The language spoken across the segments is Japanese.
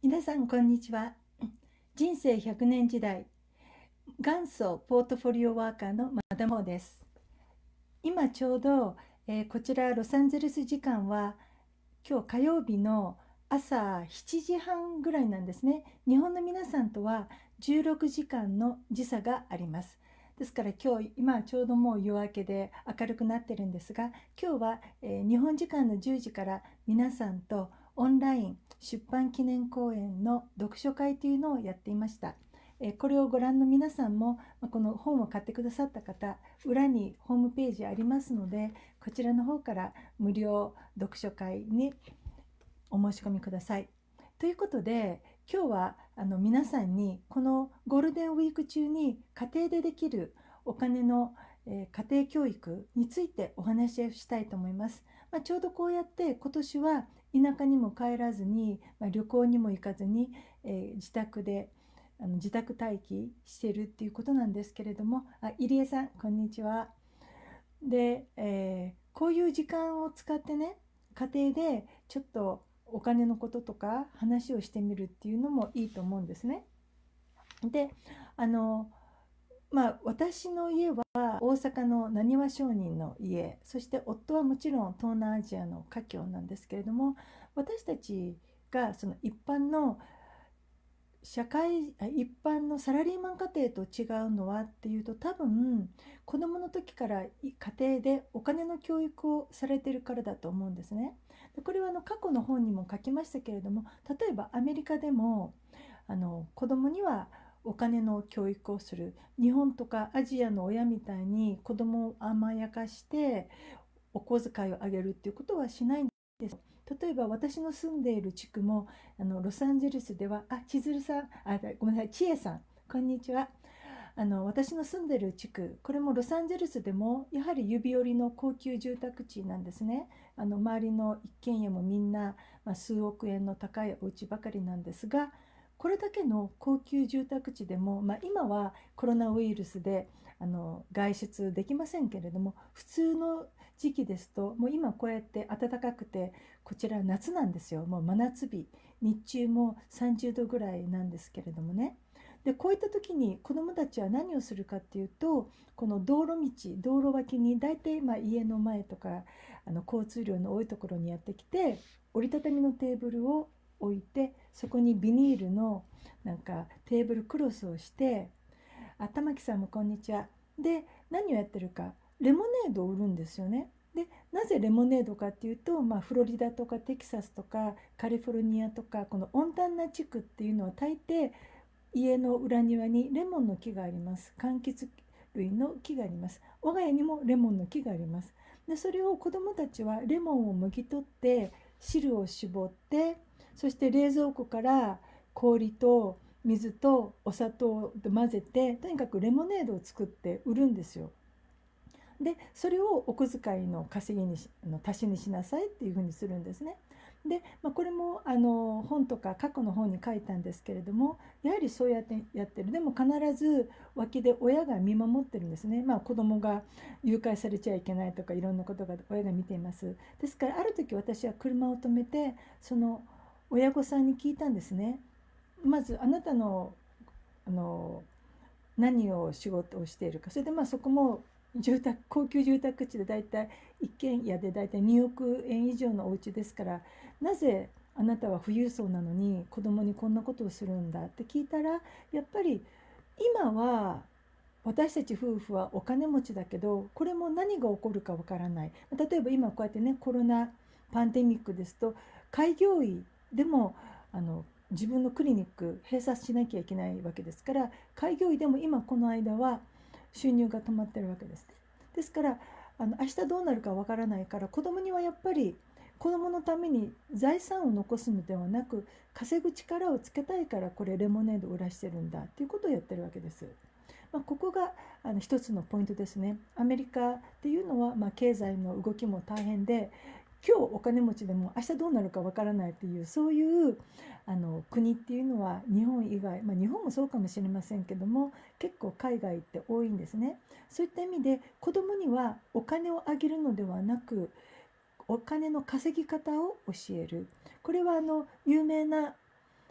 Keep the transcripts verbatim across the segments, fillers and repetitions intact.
皆さんこんにちは。人生ひゃくねん時代元祖ポートフォリオワーカーのマダモです。今ちょうど、えーこちらロサンゼルス時間は今日火曜日の朝しちじはんぐらいなんですね。日本の皆さんとはじゅうろくじかんの時差があります。ですから今日今ちょうどもう夜明けで明るくなってるんですが、今日は、えー日本時間のじゅうじから皆さんとオンライン出版記念講演の読書会というのをやっていました。えーこれをご覧の皆さんも、まあこの本を買ってくださった方、裏にホームページありますので、こちらの方から無料読書会にお申し込みください。ということで、今日はあの皆さんにこのゴールデンウィーク中に家庭でできるお金の、えー家庭教育についてお話をしたいと思います。まあ、ちょうどこうやって今年は田舎にも帰らずに、まあ、旅行にも行かずに、えー自宅であの自宅待機しているっていうことなんですけれども、あ、入江さんこんにちは。で、えーこういう時間を使ってね、家庭でちょっとお金のこととか話をしてみるっていうのもいいと思うんですね。で、あの、まあ、私の家は大阪の浪速商人の家、そして夫はもちろん東南アジアの華僑なんですけれども、私たちがその一般の社会一般のサラリーマン家庭と違うのはっていうと、多分子どもの時から家庭でお金の教育をされてるからだと思うんですね。でこれはあの過去の本にも書きましたけれども、例えばアメリカでもあの子どもにはお金の教育をする、日本とかアジアの親みたいに子どもを甘やかしてお小遣いをあげるっていうことはしないんです。例えば私の住んでいる地区もあのロサンゼルスでは、あ、千鶴さん、あ、ごめんなさい、千恵さん、こんにちは。あの私の住んでいる地区、これもロサンゼルスでもやはり指折りの高級住宅地なんですね。あの周りの一軒家もみんな、まあ、数億円の高いお家ばかりなんですが、これだけの高級住宅地でも、まあ、今はコロナウイルスであの外出できませんけれども、普通の時期ですと、もう今こうやって暖かくて、こちら夏なんですよ。もう真夏日、日中もさんじゅうどぐらいなんですけれどもね。でこういった時に子どもたちは何をするかっていうと、この道路道道路脇に大体まあ家の前とかあの交通量の多いところにやってきて、折りたたみのテーブルを置いて、そこにビニールのなんかテーブルクロスをして、あ、玉木さんもこんにちは。で何をやってるか、レモネードを売るんですよね。でなぜレモネードかっていうと、まあ、フロリダとかテキサスとかカリフォルニアとか、この温暖な地区っていうのは大抵家の裏庭にレモンの木があります。柑橘類の木があります。我が家にもレモンの木があります。でそれを子どもたちはレモンを剥き取って汁を絞って、そして冷蔵庫から氷と水とお砂糖と混ぜて、とにかくレモネードを作って売るんですよ。でそれをお小遣いの稼ぎにしの足しにしなさいっていうふうにするんですね。で、まあ、これもあの本とか過去の本に書いたんですけれども、やはりそうやってやってる。でも必ず脇で親が見守ってるんですね。まあ、子供が誘拐されちゃいけないとか、いろんなことが親が見ています。ですからある時私は車を止めて、その親御さんに聞いたんですね。まずあなたのあの何を仕事をしているか、それでまあそこも住宅高級住宅地でだいたい一軒家でだいたいにおくえん以上のお家ですから、なぜあなたは富裕層なのに子供にこんなことをするんだって聞いたら、やっぱり今は私たち夫婦はお金持ちだけど、これも何が起こるかわからない。例えば今こうやってね、コロナパンデミックですと、開業医でもあの自分のクリニック閉鎖しなきゃいけないわけですから、開業医でも今この間は収入が止まってるわけです。ですからあの明日どうなるかわからないから、子供にはやっぱり子供のために財産を残すのではなく、稼ぐ力をつけたいからこれレモネードを売らしてるんだっていうことをやってるわけです。まあ、ここがあの一つのポイントですね。アメリカっていうのは、まあ、経済の動きも大変で、今日お金持ちでも明日どうなるかわからないっていう、そういうあの国っていうのは日本以外、まあ、日本もそうかもしれませんけども、結構海外って多いんですね。そういった意味で子供にはお金をあげるのではなく、お金の稼ぎ方を教える。これはあの有名な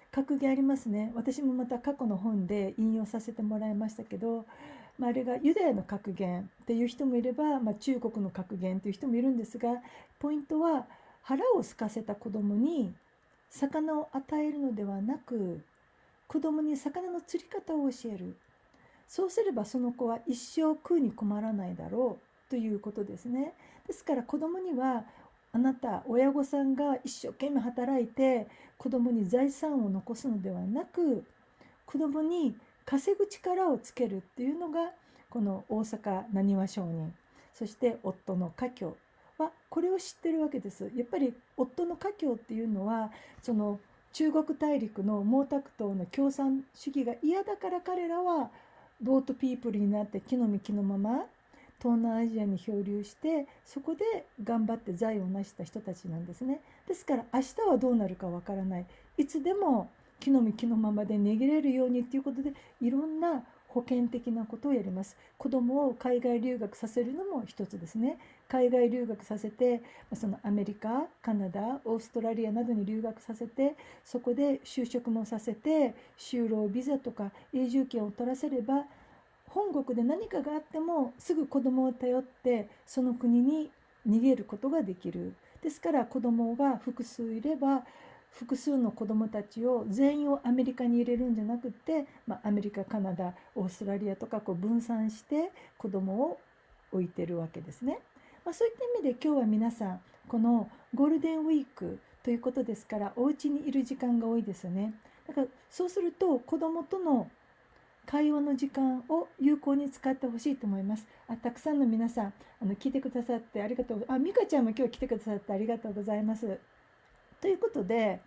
格言ありますね。私もまた過去の本で引用させてもらいましたけど、まあ、あれがユダヤの格言っていう人もいれば、まあ、中国の格言っていう人もいるんですが、ポイントは腹を空かせた子供に魚を与えるのではなく、子供に魚の釣り方を教える。そうすればその子は一生食うに困らないだろうということですね。ですから子供には、あなた親御さんが一生懸命働いて子供に財産を残すのではなく、子供に稼ぐ力をつけるっていうのがこの大阪浪速商人、そして夫の家境はこれを知ってるわけです。やっぱり夫の家境っていうのは、その中国大陸の毛沢東の共産主義が嫌だから、彼らはボートピープルになって木の幹のまま東南アジアに漂流して、そこで頑張って財を成した人たちなんですね。ですから明日はどうなるかわからない、いつでも木の幹のままで逃げれるようにということで、いろんな保険的なことをやります。子供を海外留学させるのも一つですね。海外留学させて、そのアメリカ、カナダ、オーストラリアなどに留学させて、そこで就職もさせて、就労ビザとか永住権を取らせれば、本国で何かがあってもすぐ子供を頼ってその国に逃げることができる。ですから子供が複数いれば、複数の子どもたちを全員をアメリカに入れるんじゃなくて、まあ、アメリカ、カナダ、オーストラリアとかこう分散して子どもを置いてるわけですね。まあ、そういった意味で今日は皆さんこのゴールデンウィークということですから、お家にいる時間が多いですよね。だからそうすると子どもとの会話の時間を有効に使ってほしいと思います。あ、たくさんの皆さんあの聞いてくださってありがとう。あ、美香ちゃんも今日来てくださってありがとうございます。ということで、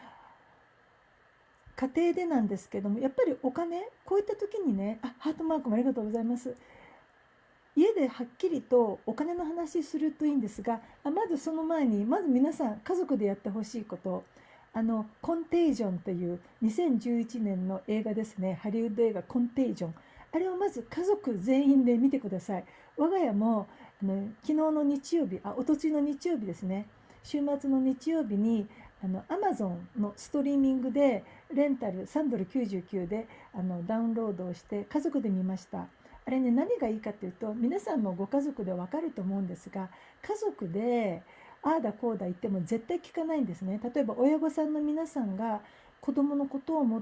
家庭でなんですけども、やっぱりお金、こういった時にね、あ、ハートマークもありがとうございます。家ではっきりとお金の話するといいんですが、あまずその前に、まず皆さん家族でやってほしいこと、あのコンテージョンというにせんじゅういちねんの映画ですね。ハリウッド映画コンテージョン、あれをまず家族全員で見てください。我が家もあの昨日の日曜日、あ、おとついの日曜日ですね、週末の日曜日にあの Amazon のストリーミングでレンタルさんドルきゅうじゅうきゅうであのダウンロードをして家族で見ました。あれね、何がいいかというと、皆さんもご家族でわかると思うんですが、家族でああだこうだ言っても絶対聞かないんですね。例えば親御さんの皆さんが子供のことを思って、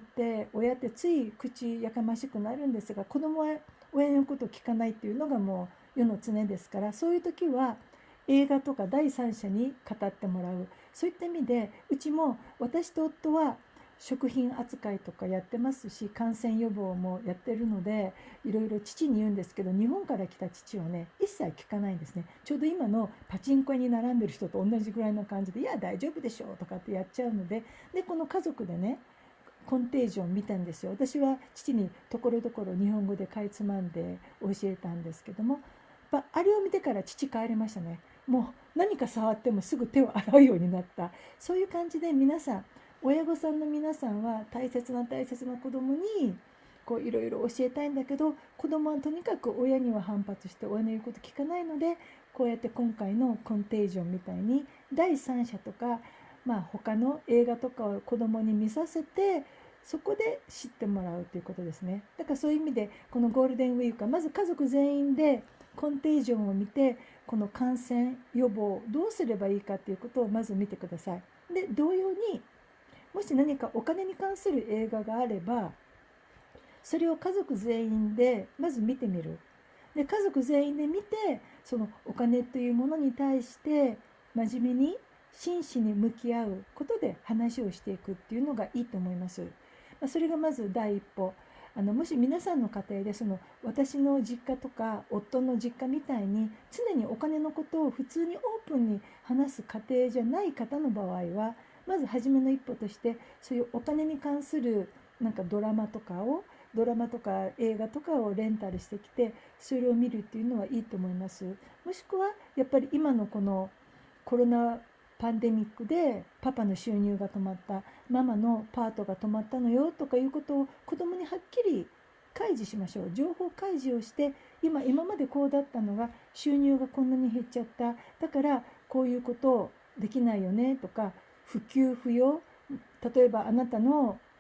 親ってつい口やかましくなるんですが、子供は親のことを聞かないっていうのがもう世の常ですから、そういう時は映画とか第三者に語ってもらう。そういった意味で、うちも私と夫は食品扱いとかやってますし、感染予防もやってるので、いろいろ父に言うんですけど、日本から来た父はね、一切聞かないんですね。ちょうど今のパチンコ屋に並んでる人と同じぐらいの感じで、いや大丈夫でしょうとかってやっちゃうので、でこの家族でね、コンテージョン見たんですよ。私は父にところどころ日本語でかいつまんで教えたんですけども、あれを見てから父帰りましたね。もう何か触ってもすぐ手を洗うようになった。そういう感じで、皆さん、親御さんの皆さんは大切な大切な子供にこういろいろ教えたいんだけど、子供はとにかく親には反発して親の言うこと聞かないので、こうやって今回のコンテージョンみたいに第三者とか、まあ、他の映画とかを子供に見させて、そこで知ってもらうということですね。だからそういう意味でこのゴールデンウィークはまず家族全員でコンテージョンを見て、この感染予防どうすればいいかということをまず見てください。で同様に、もし何かお金に関する映画があれば、それを家族全員でまず見てみる。で家族全員で見て、そのお金というものに対して真面目に真摯に向き合うことで話をしていくっていうのがいいと思います。それがまず第一歩。あのもし皆さんの家庭で、その私の実家とか夫の実家みたいに常にお金のことを普通にオープンに話す家庭じゃない方の場合は、まず初めの一歩として、そういうお金に関するなんかドラマとかをドラマとか映画とかをレンタルしてきて、それを見るっていうのはいいと思います。もしくはやっぱり今のこのコロナパンデミックでパパの収入が止まった、ママのパートが止まったのよとかいうことを子供にはっきり開示しましょう。情報開示をして、今今までこうだったのが収入がこんなに減っちゃった、だからこういうことできないよねとか、不給不要、例えばあなたの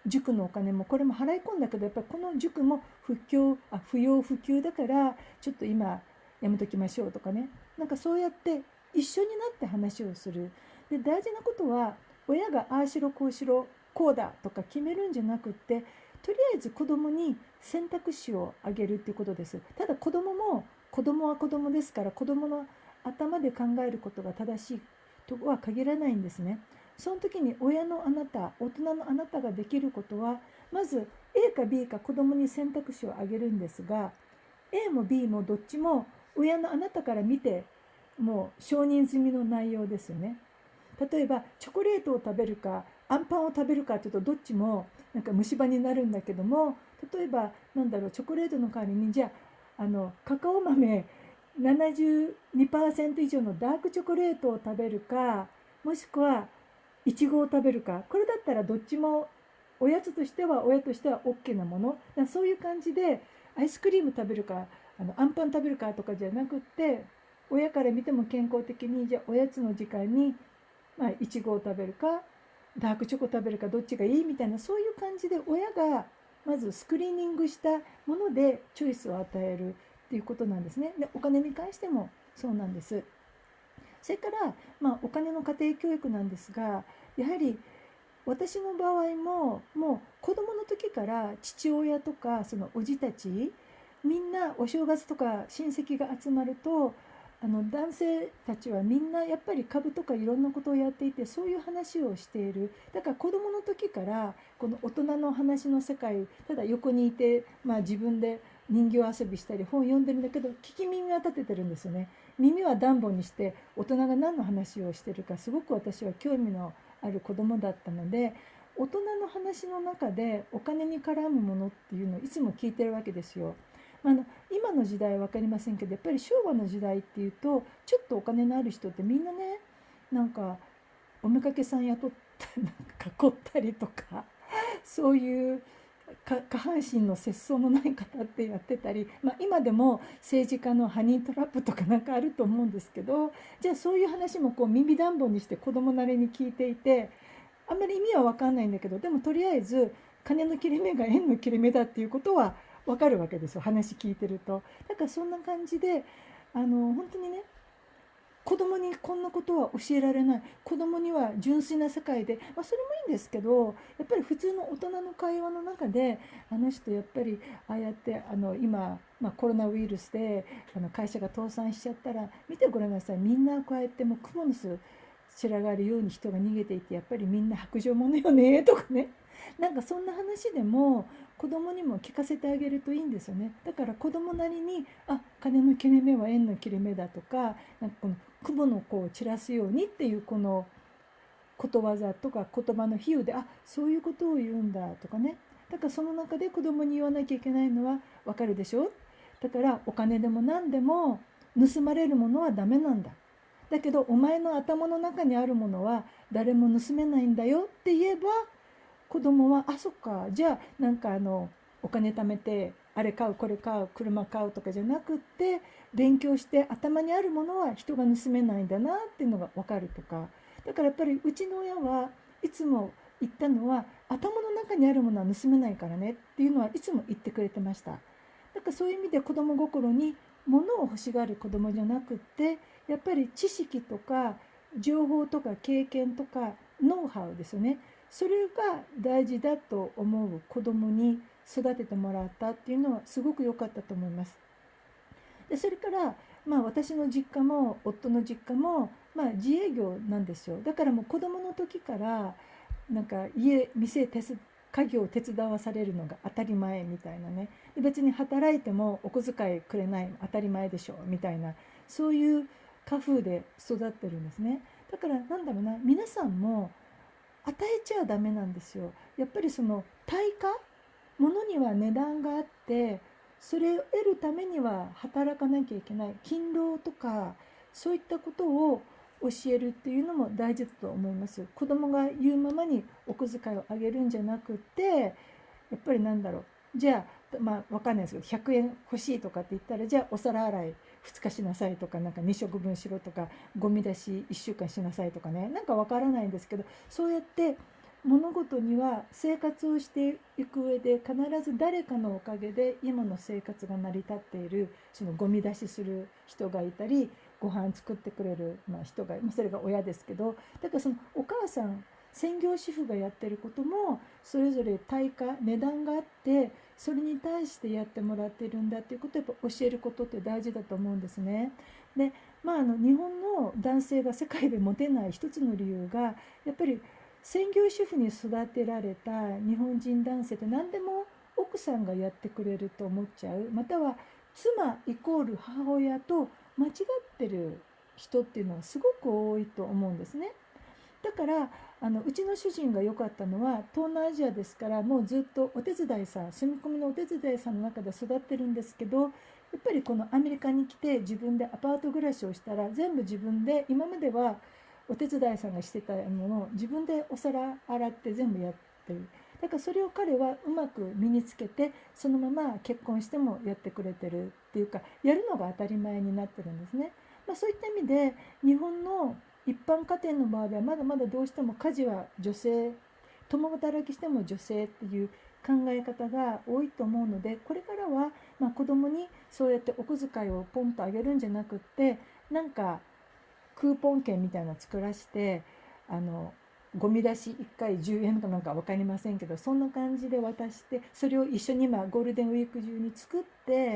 塾のお金もこれも払い込んだけど、やっぱりこの塾も不況あ不要不急だからちょっと今やめときましょうとかね、なんかそうやって一緒になって話をする。で大事なことは、親がああしろこうしろこうだとか決めるんじゃなくって、とりあえず子供に選択肢をあげるっていうことです。ただ子供も子供は子供ですから、子供の頭で考えることが正しいとは限らないんですね。その時に親のあなた、大人のあなたができることは、まず A か B か子供に選択肢をあげるんですが、 A も B もどっちも親のあなたから見てもう承認済みの内容ですよね。例えばチョコレートを食べるかアンパンを食べるかというと、どっちもなんか虫歯になるんだけども、例えばなんだろう、チョコレートの代わりにじゃあ、あのカカオ豆 ななじゅうにパーセント 以上のダークチョコレートを食べるか、もしくはいちごを食べるか、これだったらどっちもおやつとしては親としては OK なものだ。そういう感じで、アイスクリーム食べるかあのアンパン食べるかとかじゃなくって、親から見ても健康的に、じゃあおやつの時間にまあいちごを食べるかダークチョコ食べるかどっちがいいみたいな、そういう感じで親がまずスクリーニングしたものでチョイスを与えるっていうことなんですね。でお金に関してもそうなんです。それから、まあ、お金の家庭教育なんですが、やはり私の場合ももう子どもの時から父親とかそのおじたちみんなお正月とか親戚が集まると、あの男性たちはみんなやっぱり株とかいろんなことをやっていて、そういう話をしている。だから子どもの時からこの大人の話の世界、ただ横にいて、まあ、自分で人形遊びしたり本読んでるんだけど、聞き耳は立ててるんですよね。耳は暖房にして、大人が何の話をしてるかすごく私は興味のある子供だったので、大人の話の中でお金に絡むものっていうのをいつも聞いてるわけですよ。あの今の時代は分かりませんけど、やっぱり昭和の時代っていうと、ちょっとお金のある人ってみんなね、なんかおめかけさん雇ってなんか囲ったりとか、そういう下半身の節操のない方ってやってたり、まあ、今でも政治家のハニートラップとかなんかあると思うんですけど、じゃあそういう話もこう耳暖房にして子供なりに聞いていて、あんまり意味は分かんないんだけど、でもとりあえず金の切れ目が円の切れ目だっていうことは分かるわけですよ、話聞いてると。だからそんな感じで、あの本当にね、子供にこんなことは教えられない。子供には純粋な世界で、まあ、それもいいんですけど、やっぱり普通の大人の会話の中で、あの人やっぱりああやってあの今、まあ、コロナウイルスであの会社が倒産しちゃったら、見てごらんなさい。みんなこうやってもうクモの巣白がるように人が逃げていて、やっぱりみんな白状者よねとかね。なんかそんな話でも子供にも聞かせてあげるといいんですよね。だから子供なりに、あ、金の切れ目は円の切れ目だとか、なんかこの雲の子を散らすようにっていうこのことわざとか言葉の比喩で、あ、そういうことを言うんだとかね。だからその中で子供に言わなきゃいけないのはわかるでしょ。だからお金でも何でも盗まれるものはダメなんだ。だけどお前の頭の中にあるものは誰も盗めないんだよって言えば、子供はあそっか、じゃあなんかあのお金貯めてあれ買うこれ買う車買うとかじゃなくって、勉強して頭にあるものは人が盗めないんだなっていうのが分かるとか。だからやっぱりうちの親はいつも言ったのは、頭の中にあるものは盗めないからねっていうのはいつも言ってくれてました。だからそういう意味で子供心に物を欲しがる子供じゃなくって、やっぱり知識とか情報とか経験とかノウハウですよね。それが大事だと思う子供に育ててもらったっていうのはすごく良かったと思います。でそれから、まあ、私の実家も夫の実家も、まあ、自営業なんですよ。だからもう子供の時からなんか家店手伝家業を手伝わされるのが当たり前みたいなね。で別に働いてもお小遣いくれない当たり前でしょみたいな、そういう家風で育ってるんですね。だからなんだろうな、皆さんも与えちゃダメなんですよ。やっぱりその対価、物には値段があって、それを得るためには働かなきゃいけない勤労とか、そういったことを教えるっていうのも大事だと思います。子供が言うままにお小遣いをあげるんじゃなくって、やっぱりなんだろう、じゃあまあ分かんないですけどひゃくえん欲しいとかって言ったら、じゃあお皿洗いふつかしなさいとか、なんかに食分しろとか、ゴミ出しいっしゅうかんしなさいとかね、なんか分からないんですけど、そうやって物事には生活をしていく上で必ず誰かのおかげで今の生活が成り立っている、そのゴミ出しする人がいたり、ご飯作ってくれる、まあ、人が、まあ、それが親ですけど、だからそのお母さん、専業主婦がやってることもそれぞれ対価、値段があって、それに対してやってもらっているんだっていうことをやっぱ教えることって大事だと思うんですね。で、まあ、あの日本の男性が世界でモテない一つの理由が、やっぱり専業主婦に育てられた日本人男性って何でも奥さんがやってくれると思っちゃう、または妻イコール母親と間違ってる人っていうのはすごく多いと思うんですね。だからあのうちの主人が良かったのは、東南アジアですから、もうずっとお手伝いさん、住み込みのお手伝いさんの中で育ってるんですけど、やっぱりこのアメリカに来て自分でアパート暮らしをしたら、全部自分で、今まではお手伝いさんがしてたものを自分でお皿洗って全部やってる。だからそれを彼はうまく身につけて、そのまま結婚してもやってくれてるっていうか、やるのが当たり前になってるんですね。まあ、そういった意味で日本の一般家庭の場合はまだまだどうしても家事は女性、共働きしても女性っていう考え方が多いと思うので、これからはまあ子供にそうやってお小遣いをポンとあげるんじゃなくって、なんかクーポン券みたいなの作らして、あのゴミ出しいっかいじゅうえんとなんか分かりませんけど、そんな感じで渡して、それを一緒に今ゴールデンウィーク中に作って、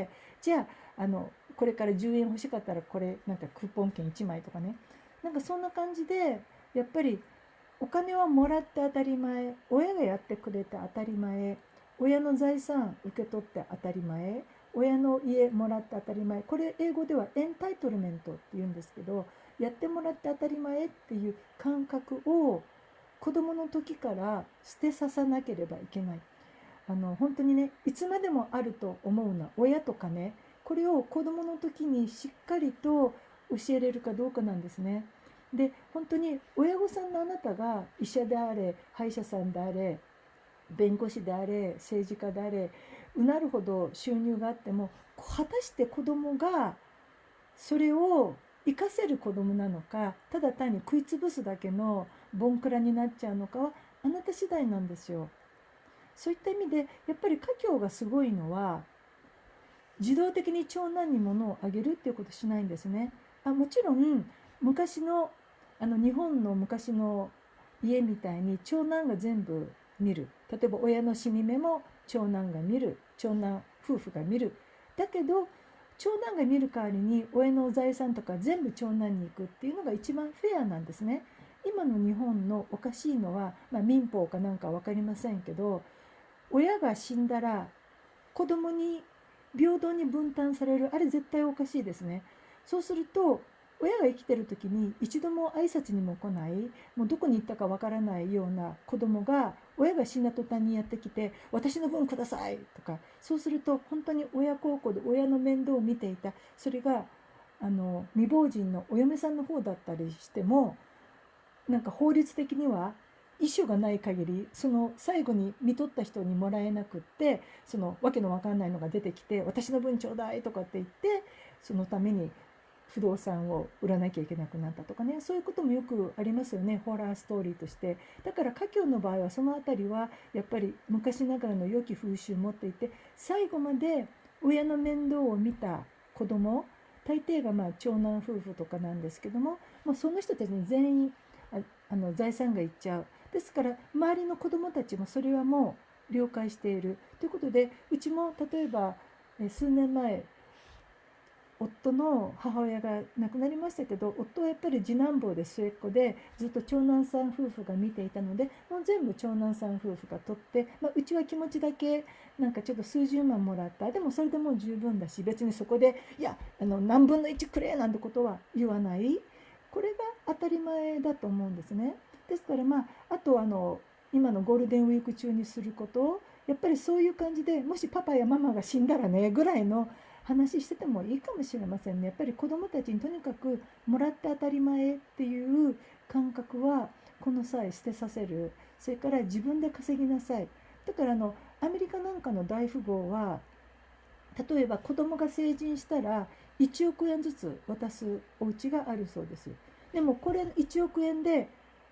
じゃあ、あのこれからじゅうえん欲しかったらこれなんかクーポン券いちまいとかね、なんかそんな感じで、やっぱりお金はもらって当たり前、親がやってくれて当たり前、親の財産受け取って当たり前、親の家もらって当たり前、これ英語ではエンタイトルメントって言うんですけど、やってもらって当たり前っていう感覚を子供の時から捨てさせなければいけない。あの本当にね、いつまでもあると思うのは親とかね、これを子供の時にしっかりと教えれるかどうかなんですね。で、本当に親御さんのあなたが医者であれ、歯医者さんであれ、弁護士であれ、政治家であれ、うなるほど収入があっても、果たして子供がそれを活かせる子供なのか、ただ単に食いつぶすだけのボンクラになっちゃうのかはあなた次第なんですよ。そういった意味でやっぱり家教がすごいのは、自動的に長男に物をあげるっていうことしないんですね。あ、もちろん昔のあの日本の昔の家みたいに長男が全部見る、例えば親の死に目も長男が見る、長男夫婦が見る、だけど長男が見る代わりに親の財産とか全部長男に行くっていうのが一番フェアなんですね。今の日本のおかしいのは、まあ、民法かなんか分かりませんけど、親が死んだら子供に平等に分担される、あれ絶対おかしいですね。そうすると親が生きてる時に一度も挨拶にも来ない、もうどこに行ったかわからないような子供が親が死んだ途端にやってきて、私の分くださいとか、そうすると本当に親孝行で親の面倒を見ていた、それがあの未亡人のお嫁さんの方だったりしても、なんか法律的には遺書がない限りその最後に見とった人にもらえなくって、そのわけのわかんないのが出てきて、私の分ちょうだいとかって言って、そのために不動産を売らなきゃいけなくなったとかね、そういうこともよくありますよね、ホラーストーリーとして。だから家教の場合はそのあたりはやっぱり昔ながらの良き風習を持っていて、最後まで親の面倒を見た子供、大抵がまあ長男夫婦とかなんですけども、まあ、その人たちに全員ああの財産がいっちゃう。ですから周りの子どもたちもそれはもう了解しているということで、うちも例えば数年前夫の母親が亡くなりましたけど、夫はやっぱり次男坊で末っ子で、ずっと長男さん夫婦が見ていたので、もう全部長男さん夫婦が取って、まあ、うちは気持ちだけなんかちょっと数十万もらった、でもそれでもう十分だし、別にそこでいやあの何分のいちくれなんてことは言わない、これが当たり前だと思うんですね。ですからまああとあの今のゴールデンウィーク中にすることを、やっぱりそういう感じで、もしパパやママが死んだらねぐらいの話しててもいいかもしれませんね。やっぱり子どもたちにとにかくもらって当たり前っていう感覚はこの際捨てさせる。それから自分で稼ぎなさい。だからあのアメリカなんかの大富豪は、例えば子供が成人したらいちおくえんずつ渡すお家があるそうです。でもこれいちおくえんで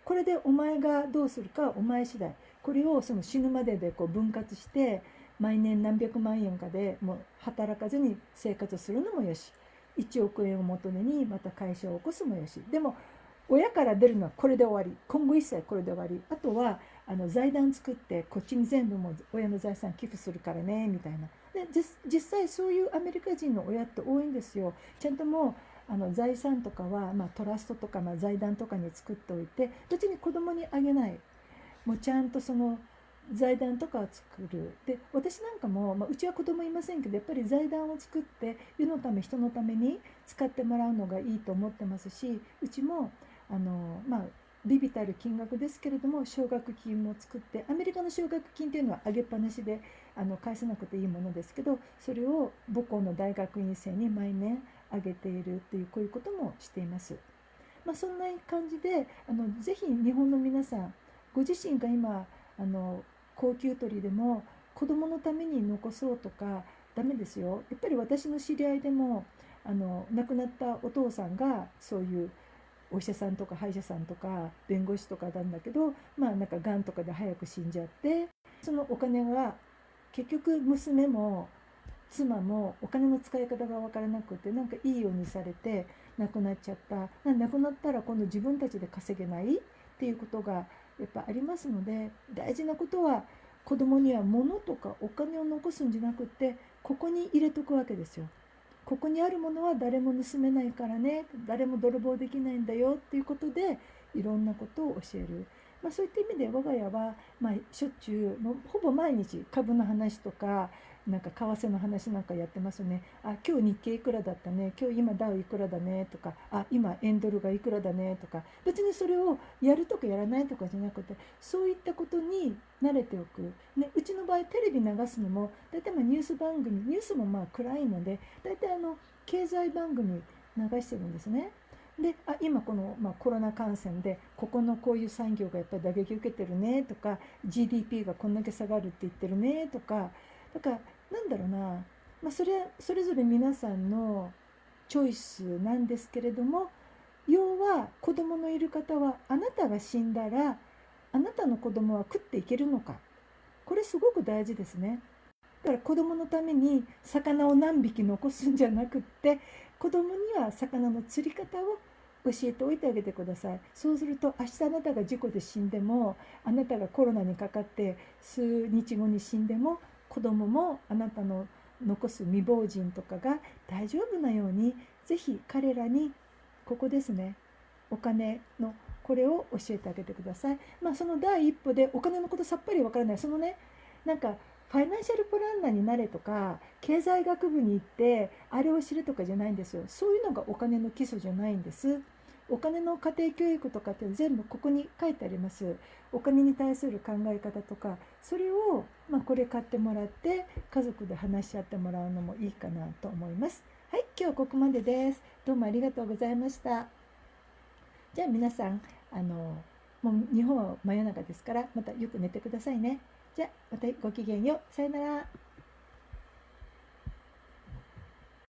これでお前がどうするかお前次第。これをその死ぬまででこう分割して毎年何百万円かでもう働かずに生活するのもよし、いちおくえんを元手にまた会社を起こすもよし。でも親から出るのはこれで終わり。今後一切これで終わり。あとはあの財団作ってこっちに全部もう親の財産寄付するからねみたいな。で実際そういうアメリカ人の親って多いんですよ。ちゃんともうあの財産とかは、まあ、トラストとか、まあ、財団とかに作っておいて別に子供にあげない。もうちゃんとその財団とかを作る。で私なんかも、まあ、うちは子供いませんけどやっぱり財団を作って世のため人のために使ってもらうのがいいと思ってますし、うちもあのまあ微々たる金額ですけれども奨学金も作って、アメリカの奨学金っていうのは上げっぱなしであの返さなくていいものですけど、それを母校の大学院生に毎年上げているっていうこういうこともしています。まあ、そんな感じであのぜひ日本の皆さんご自身が今あの高級取りでも子どものために残そうとかダメですよ。やっぱり私の知り合いでもあの亡くなったお父さんがそういうお医者さんとか歯医者さんとか弁護士とかなんだけど、まあなんかがんとかで早く死んじゃって、そのお金は結局娘も妻もお金の使い方が分からなくて、なんかいいようにされて亡くなっちゃった。亡くなったら今度自分たちで稼げないっていうことがやっぱありますので、大事なことは子供には物とかお金を残すんじゃなくってここに入れとくわけですよ。ここにあるものは誰も盗めないからね、誰も泥棒できないんだよっていうことでいろんなことを教える。まあ、そういった意味で我が家は、まあ、しょっちゅうもうほぼ毎日株の話とかなんか為替の話なんかやってますね。あ、今日日経いくらだったね、今日今ダウいくらだねとか、あ、今円ドルがいくらだねとか、別にそれをやるとかやらないとかじゃなくて、そういったことに慣れておく、ね、うちの場合テレビ流すのも大体まあニュース番組、ニュースもまあ暗いので大体あの経済番組流してるんですね。で、あ、今この、まあ、コロナ感染でここのこういう産業がやっぱり打撃受けてるねとか ジーディーピー がこんだけ下がるって言ってるねとか、だからなんだろうな、まあ、それそれぞれ皆さんのチョイスなんですけれども、要は子供のいる方はあなたが死んだらあなたの子供は食っていけるのか、これすごく大事ですね。だから子供のために魚を何匹残すんじゃなくって、子供には魚の釣り方を教えておいてあげてください。そうすると明日あなたが事故で死んでも、あなたがコロナにかかって数日後に死んでも、子供もあなたの残す未亡人とかが大丈夫なように、ぜひ彼らにここですね、お金のこれを教えてあげてください。まあその第一歩でお金のことさっぱりわからない、そのね、なんかファイナンシャルプランナーになれとか経済学部に行ってあれを知るとかじゃないんですよ。そういうのがお金の基礎じゃないんです。お金の家庭教育とかって全部ここに書いてあります。お金に対する考え方とか、それを、まあ、これ買ってもらって家族で話し合ってもらうのもいいかなと思います。はい、今日はここまでです。どうもありがとうございました。じゃあ皆さん、あのもう日本は真夜中ですから、またよく寝てくださいね。じゃあまたごきげんよう。さよなら。